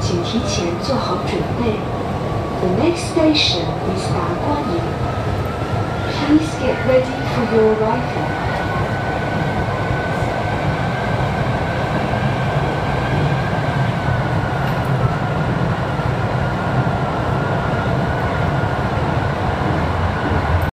请提前做好准备。The next station is 达观营。Please get ready for your arrival.